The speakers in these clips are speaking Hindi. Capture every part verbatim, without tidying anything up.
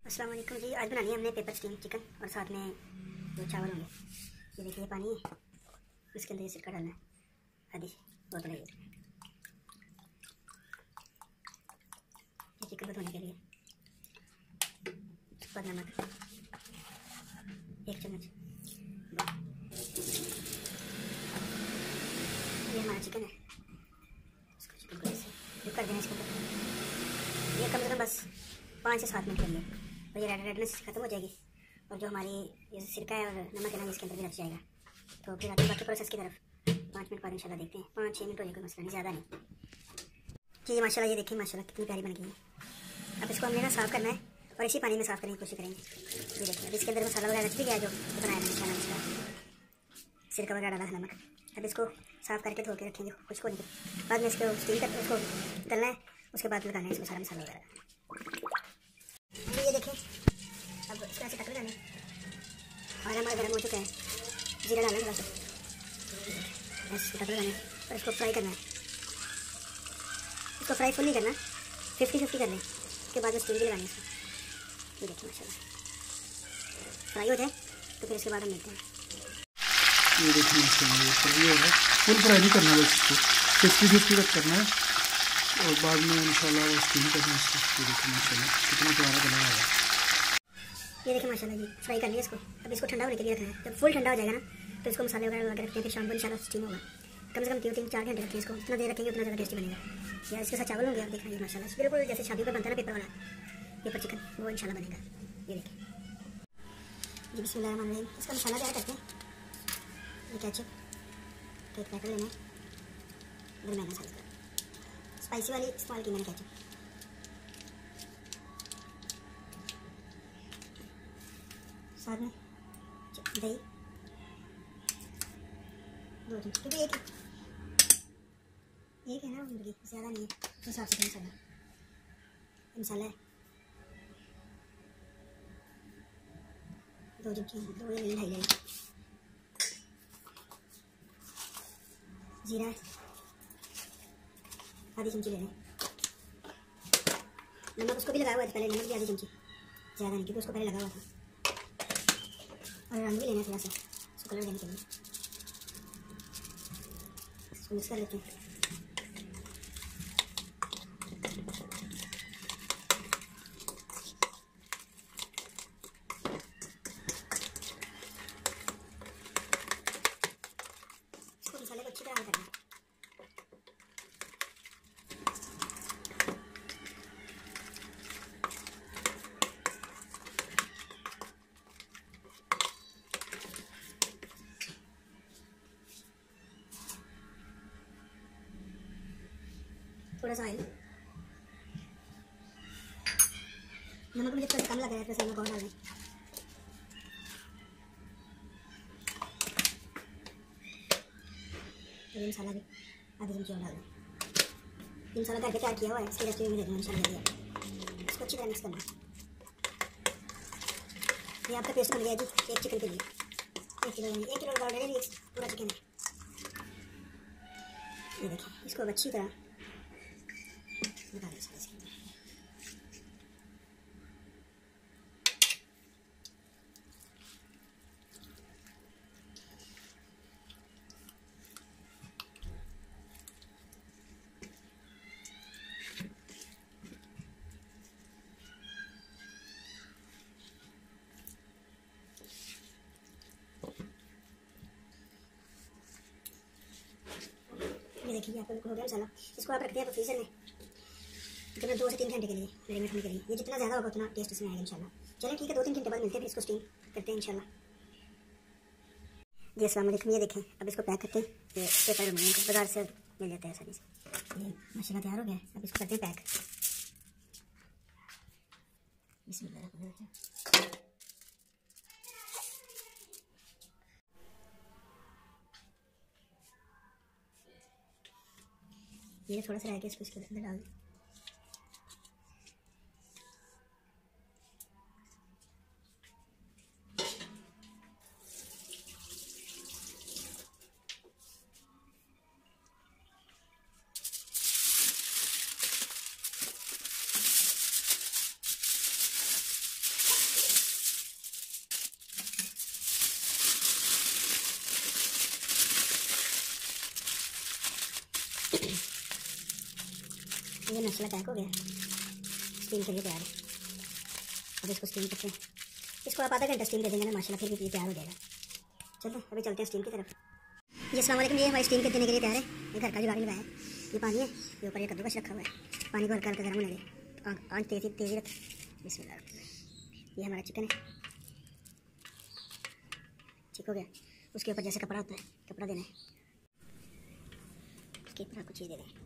अस्सलाम वालेकुम जी। आज बनानी है हमने पेपर स्टीम चिकन और साथ में दो चावल होंगे। ये देखिए पानी है, इसके अंदर ये सिरका डालना है, आधी बोतल है ये चिकन को धोने के लिए। बाद नमक एक चम्मच। ये हमारा चिकन है, इसको चिकन को ऐसे डिप कर देना इसके ऊपर। ये कम से कम बस पाँच से सात मिनट के लिए और ये रेड रेडनेस खत्म हो जाएगी और जो हमारी ये सिरका है और नमक है ना इसके अंदर भी रख जाएगा। तो फिर आगे बाकी प्रोसेस की तरफ पाँच मिनट बाद इंशाल्लाह देखते हैं। पाँच छः मिनट हो जाएगा, मसला नहीं, ज़्यादा नहीं जी। ये माशाल्लाह, ये देखिए माशाल्लाह कितनी प्यारी बन गई है। अब इसको हमने ना साफ़ करना है और इसी पानी में साफ़ करने की कोशिश करेंगे। ये देखिए अब इसके अंदर मसाला वगैरह रख भी गया जो बनाया मैंने खाना, इसका सिरका वगैरह डाला है, नमक। अब इसको साफ़ करके धो के रखेंगे खुश्क होने के बाद में। इसको स्टीम कर उसको तलना है, उसके बाद लगाना है इसमें सारा मसाला वगैरह। ये देखें अब इसको ऐसे टक्कर डालें और हमारा गर्म हो चुका है। जीरा डालना थोड़ा सा, ऐसे टक्कर डालें और इसको फ्राई करना है। इसको फ्राई फुल नहीं करना, फिफ्टी फिफ्टी कर लें। उसके बाद में स्टीम भी लगानी है इसको। ये देखिए माशाल्लाह फ्राई हो जाए तो फिर इसके बाद हम मिलते हैं। ये देखिए माशाल्लाह ये फ्राई हो रहा है, फुल फ्राई नहीं करना है, इसको फिफ्टी फिफ्टी तक करना है और बाद में इंशाल्लाह वो स्टीम करना है इसको। ये देखिए माशाल्लाह कितना प्यारा कलर आ रहा है। ये देखिए माशाल्लाह जी फ्राई कर लिया इसको। अब इसको ठंडा होने के लिए रखना है। जब फुल ठंडा हो जाएगा ना तो इसको मसाले वगैरह लगा के रखते हैं, फिर शाम को इंशाल्लाह स्टीम होगा। कम से कम तीन तीन चार घंटे रखते हैं इसको। जितना देर रखेंगे उतना ज़्यादा टेस्टी बनेगा। या इसके साथ चावल होंगे, आप देख रहे हैं माशाल्लाह बिल्कुल जैसे शादी पर बनता है ना पेपर वाला पेपर चिकन, वो इंशाल्लाह बनेगा। ये देखिए जी बिस्मिल्लाहिर्रहमानिर्रहीम। इसका मसाला तैयार करते हैं। ये केचप एक पैकेट लेना है, इधर मैंने साइज का स्पाइसी वाली इस्तेमाल की मैंने केचप। साथ में दही दो चम्मच, क्योंकि एक एक है ना मुर्गी, ज़्यादा नहीं है तो हिसाब से मसाला मसाला है दो चमची, दो या ढाई ढाई। जीरा है आधी चमची लेना है। नमक उसको भी लगाया हुआ था पहले, नमक भी आधी चमची, ज़्यादा नहीं क्योंकि उसको पहले लगा हुआ था। और रंग भी लेना है थोड़ा सा इसको कलर देने के लिए। इसको मिक्स कर लेते हैं। इसको मसाले को अच्छी तरह करना है। थोड़ा सा ऑयल, नमक मुझे थोड़ा कम लग रहा है तो नमक और डालें। तो ये मसाला भी आधी चमची और डाल दें। ये मसाला घर पे तैयार किया हुआ है, इसके रेसिपी में दे देना मसाला दिया। इसको अच्छी तरह मिक्स करना है। ये आपका पेस्ट बन गया जी एक चिकन के लिए। एक किलो एक किलो का ऑर्डर है, ये पूरा चिकन है। ये देखिए इसको अच्छी तरह लगा दें सारे से। ये देखिए आपको हो गया मसाला। इसको आप रखते हैं फ्रीजर में तकरीबन दो से तीन घंटे के लिए मैरिनेट होने के लिए। ये जितना ज़्यादा होगा उतना टेस्ट इसमें आएगा इंशाल्लाह। चलिए ठीक है, दो तीन घंटे बाद मिलते हैं, फिर इसको स्टीम करते हैं इंशाल्लाह। जी अस्सलाम वालेकुम। ये देखें अब इसको पैक करते हैं। ये पेपर अल्मुनियम बाजार से मिल जाता है आसानी से। ये मसाला तैयार हो गया है, अब इसको करते हैं पैक। बिस्मिल्लाह। ये थोड़ा सा रह गया, इसको इसके अंदर डाल दें। ये मसाला पैक हो गया, स्टीम के लिए तैयार है। अब इसको स्टीम करते हैं, इसको आप आधा घंटा स्टीम दे देंगे ना माशाल्लाह, फिर भी तैयार हो जाएगा। चलो अभी चलते हैं स्टीम की तरफ। जी अस्सलाम वालेकुम, ये हमारे स्टीम के देने के लिए तैयार है। ये घर का जुगाड़ लगाया है, ये पानी है, ये ऊपर ये कद्दूकस रखा हुआ है। पानी को हल्का हल्का गर्म होने दें, आँच तेज़ी तेज़ी रख। बिस्मिल्लाह। ये हमारा चिकन है, ठीक हो गया। उसके ऊपर जैसे कपड़ा होता है, कपड़ा देना है, उसके ऊपर कुछ चीज़ दे दें।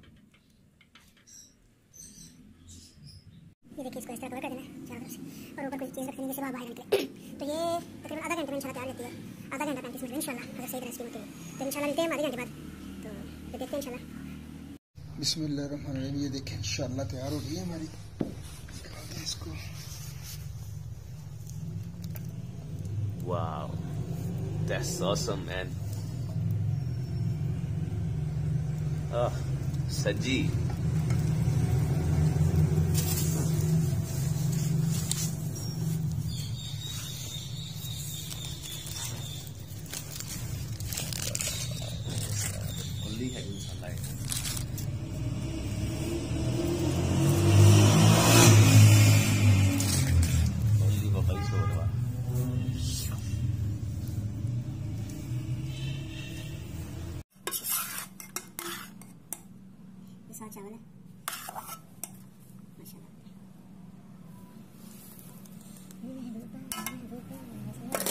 ये देखिए, इसको इस तरह कवर कर देना है चारों तरफ से, और ऊपर कोई चीज़ रख देंगे जैसे वहाँ बाहर निकले। तो ये तकरीबन आधा घंटे में इंशाल्लाह तैयार रहती है, आधा घंटा पैंतीस मिनट इंशाल्लाह, अगर सही तरह स्टीम होती है तो इंशाल्लाह मिलते हैं आधे घंटे बाद। तो फिर देखते हैं इंशाल्लाह। बिस्मिल्लाहिर्रहमानिर्रहीम। ये देखें इंशाल्लाह तैयार हो गई है हमारी। निकालते हैं इसको। Wow, that's awesome, man. Ah, Saji. Only having sunlight. Only bubble soda. ये साथ चावल है माशाल्लाह।